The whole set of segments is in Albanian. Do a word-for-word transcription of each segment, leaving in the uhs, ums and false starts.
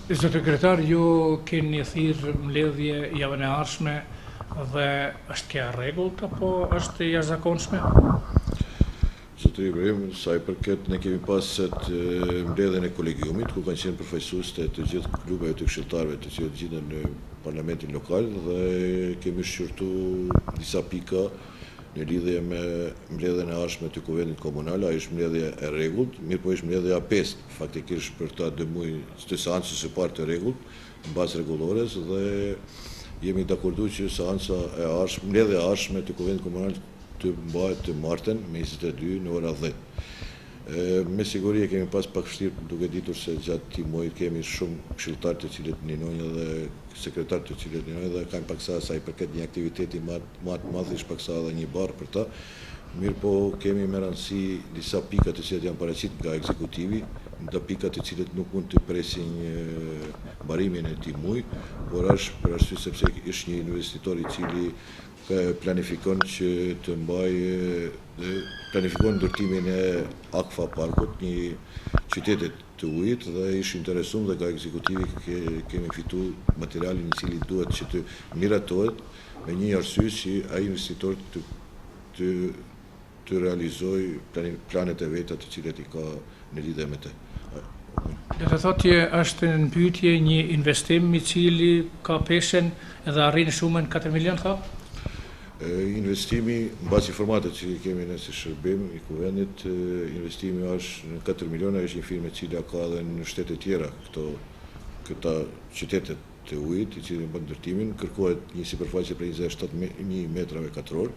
Zoti kryetar, ju keni thirrë mbledhje javën e ardhshme dhe është kjo e rregullt apo është e jashtëzakonshme? Zotëri Ibrahim, sa i përket ne kemi pas atë mbledhjen e kolegiumit, ku kanë qenë përfaqësues të të gjithë grupeve të këshilltarëve të cilët gjenden në parlamentin lokal dhe kemi shqyrtuar disa pika në lidhje me mbledhjen e ardhshme të kuvendit komunal. Ajo është mbledhje e rregullt, mirë po është mbledhja e pestë, faktikisht për ta dy muaj të seancës së parë të rregullt, mbas rregullores, dhe jemi dakorduar që seanca e ardhshme, mbledhja e ardhshme të kuvendit komunal të mbahet të martën me njëzet e dy në ora dhjetë. Me siguri e kemi pas pak vështirë, duke ditur se gjatë këtij muaji kemi shumë këshilltarë të cilët ninojnë dhe sekretarë të cilët ninojnë dhe kanë paksa sa i përket një aktiviteti më të madh, ish paksa edhe një barë për ta. Mirë po kemi me rëndësi disa pika të cilët janë paraqitur nga ekzekutivi, nda pika të cilët nuk mund të presin mbarimin e këtij muaji, por është për arsye sepse është një investitor i cili planifikon që të mbaj planifikon ndërtimin e Akfa Parkut, një qytetit të ujit, dhe ish interesum dhe nga ekzekutivi kemi fitu materialin i cili duhet që të miratohet me një arsye që ai investitor të, të, të realizoj planet e veta të cilet i ka në lidhje me të. Do të thotë është në pyetje një investim i cili ka peshen edhe arrin shumën katër milion thotë? Investimi, mbas informatat që kemi në si shërbim i kuvendit, investimi është në katër miliona, është një firme cila ka edhe në shtetet tjera këto këta qytetet të ujit, i cili bën ndërtimin, kërkohet një sipërfaqe për njëzet e shtatë mijë metrave katror.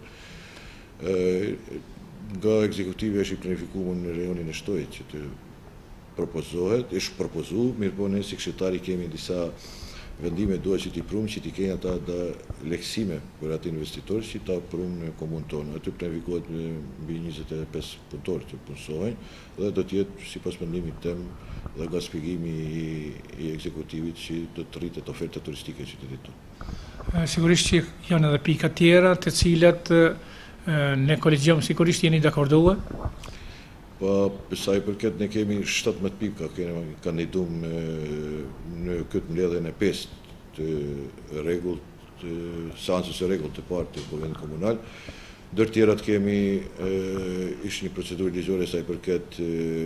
Nga ekzekutivi është i planifikuar në rajonin e Shtojit që të propozohet, është propozu, mirë po ne si këshilltari kemi disa vendime duhet që t'i prumë, që t'i kejnë ata dhe leksime për atë investitor që t'a prumë në komunë tonë. Aty planifikohet mbi njëzet e pesë punëtorë të punësohen dhe do t'jetë, si pas mendimit tem dhe nga shpjegimi i ekzekutivit, që do të rritet oferta turistike që qytetit tonë. Sigurisht që janë edhe pika tjera të cilat në kolegjium sigurisht jeni dakorduar? Pa, sa i përket ne kemi shtatëmbëdhjetë pika kemi kandiduar në këtë mbledhjen e pestë të rregullt, të seancës së rregullt të parë të kuvendit komunal. Ndër tjerat kemi ishte një procedurë ligjore sa i përket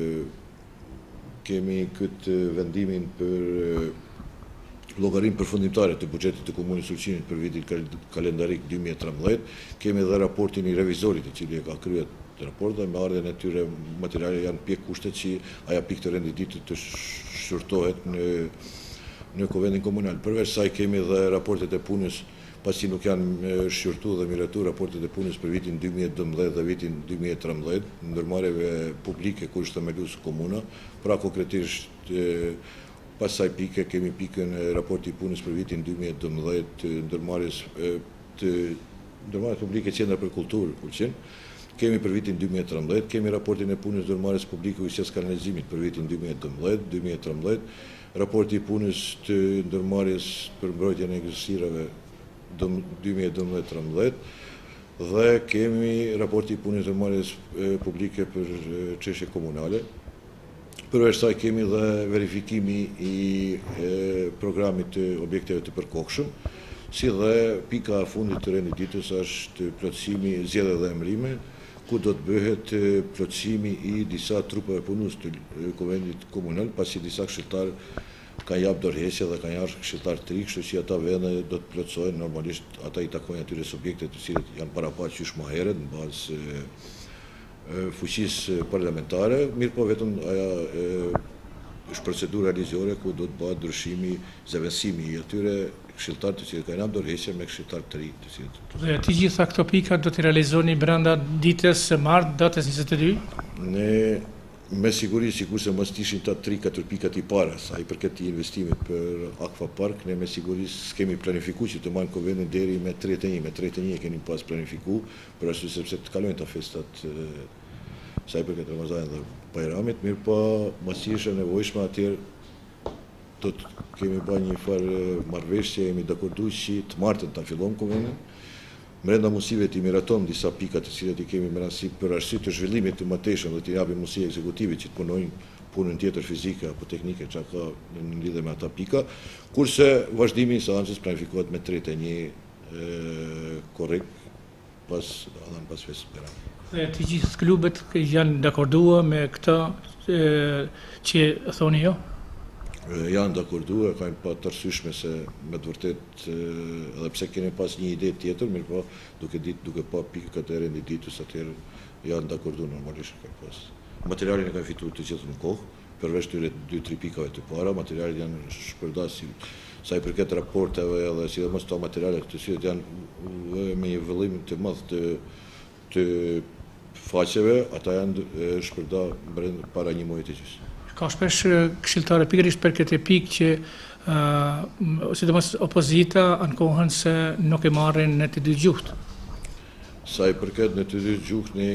kemi këtë vendimin për llogarinë përfundimtare të buxhetit të komunës Sulqinit për vitin kalendarik dy mijë e trembëdhjetë. Kemi edhe raportin i revizorit i cili e ka kryer raport dhe me ardhen e tyre materiale janë pjek kushtet që aja pikë të renditit të shqyrtohet në, në kuvendin komunal. Përveç saj kemi dhe raportet e punës, pasi nuk janë shqyrtu dhe miratu raportet e punës për vitin dy mijë e dëmbëdhjetë dhe vitin dy mijë e trembëdhjetë, ndërmarrjeve publike kur është themelus komuna, pra konkretisht pas saj pike kemi pikën e raporti punës për vitin dy mijë e dëmbëdhjetë të ndërmarrjes të ndërmarrjes publike Qendra për Kulturë Ulqin. Kemi për vitin dy mijë e trembëdhjetë, kemi raportin e punës ndërmarrjes publike ujqes kanalizimit për vitin dy mijë e dëmbëdhjetë, dy mijë e trembëdhjetë, raporti i punës të ndërmarrjes për mbrojtjen e erësirave dy mijë e dëmbëdhjetë trembëdhjetë dhe kemi raporti i punës ndërmarrjes publike për çështje komunale. Përveç saj kemi dhe verifikimi i programit të objekteve të përkohshëm, si dhe pika e fundit të rendititës është plotësimi zgjedhje dhe emërime, ku do të bëhet plotësimi i disa trupave punues të kuvendit komunal, pasi disa këshilltarë kanë jap dorëheqje dhe kanë ardhur këshilltarë të ri, kështu që ata vende do të plotësohen, normalisht ata i takojnë atyre subjekte të cilët janë paraqysh më herët në bazë fuqisë parlamentare, mirë po vetëm aja është procedura ligjore ku do të bëhet ndryshimi, zëvendësimi i atyre këshilltarë të cilët kanë jap dorëheqje me këshilltarë të ri të cilët. Dhe të gjitha këto pika do t'i realizoni brenda ditës së martë, datës njëzet e dy? Ne me siguri, sikurse mos ishin ta tri katër pikat i para, sa i përket të investimit për Akfa Park, ne me siguri s'kemi planifikuar që të marrim kuvendin deri me tridhjetë e një, me tridhjetë e një kemi pas planifikuar, për arsye sepse të kalojnë ta festat sa i përket Ramazanit dhe Bajramit, mirë po mos ishte nevojshme atëherë do të kemi bërë një farë marrëveshje, jemi dakorduar që të martën ta fillojmë kuvendin. Brenda mundësive të miratojmë disa pika të cilat i kemi me rëndësi për arsye të zhvillimit të mëtejshëm dhe të japim mundësi ekzekutivit që të punojnë punën tjetër fizike apo teknike që ka në lidhje me ata pika, kurse vazhdimi i seancës planifikohet me tretë e një korrekt pas adhan pas fesë Beram. Dhe të gjithë klubet janë dakordua me këta që thoni jo? Janë dakordua, kanë pa të arsyeshme se me të vërtet, edhe pse kemi pas një ide tjetër, mirë po duke ditë, duke pa pikat e rendititës, atëherë janë dakordua normalisht kanë pas. Materialin e kanë fituar të gjithë në kohë, përveç tyre dy tre pikave të para, materialet janë shpërndarë si sa i përket raporteve edhe sidomos ato materiale të cilat janë me një vëllim të madh të të faqeve, ata janë shpërndarë para një muaji të gjysmë. Ka shpesh këshilltare pikërisht për këtë pikë që uh, sidomos opozita ankohen se nuk e marrin në të dy gjuhët. Sa i përket në të dy gjuhët, ne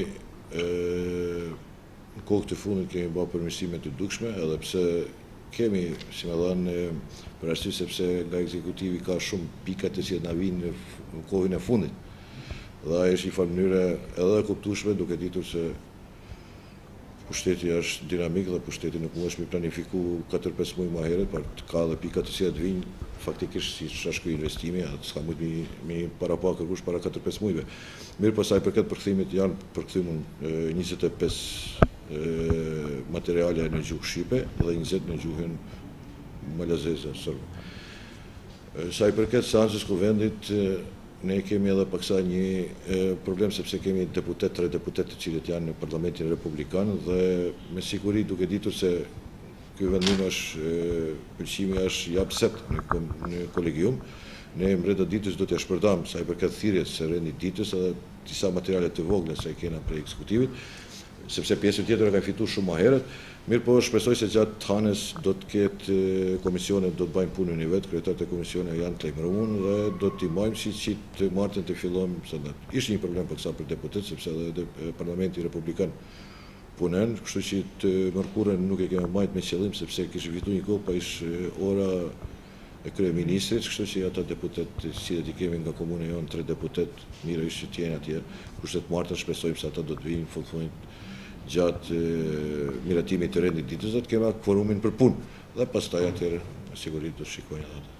në kohë të fundit kemi bërë përmirësime të dukshme, edhe pse kemi, si më dhanë, për arsye sepse nga ekzekutivi ka shumë pika të cilat na vinë në kohën e fundit. Dhe ajo është një farë mënyre edhe e kuptueshme, duke ditur se pushteti është dinamik dhe pushteti nuk mund është mi planifiku katër pesë muaj më herët, por ka edhe pika të cilat vinë faktikisht si shashku investimi, atë s'ka mujt mi, mi para pa kërkush para katër pesë muajve. Mirë po sa i përket përkthimit janë përkthymun njëzet e pesë materiale në gjuhë shqipe dhe njëzet në gjuhën malazeze, sërbe. Sa i përket seancës kuvendit, ne kemi edhe paksa një problem sepse kemi deputet, tre deputet të cilët janë në Parlamentin Republikan dhe me siguri duke ditur se ky vendim është, pëlqimi është i hapset në, në kolegium, ne mbreta ditës do t'ja shpërndam sa i përket thirrjes së rendit ditës edhe disa materiale të vogla sa i kena prej ekzekutivit, sepse pjesën tjetër e kanë fituar shumë më herët. Mirë po shpresoj se gjatë hanës do të ketë komisionet, do të bëjmë punën e vetë, kryetarët e komisioneve janë të lajmëruar dhe do t'i majmë si që të martën të fillojmë senat. Ishte një problem për kësa për deputet, sepse edhe Parlamenti Republikan punen, kështu që të mërkurën nuk e kemi majtë me qëllim, sepse kishë fitu një kohë, pa ishë ora e kryeministrit, kështu që ata deputet, si dhe t'i kemi nga komune jonë, tre deputet, mire ishë që t'jenë atje, kushtet martën, shpresojmë se ata do të vinë, fullfojnë gjatë miratimit të rendit ditës, do të kema kvorumin për punë, dhe pas taj atërë, sigurit do të shikojnë atë.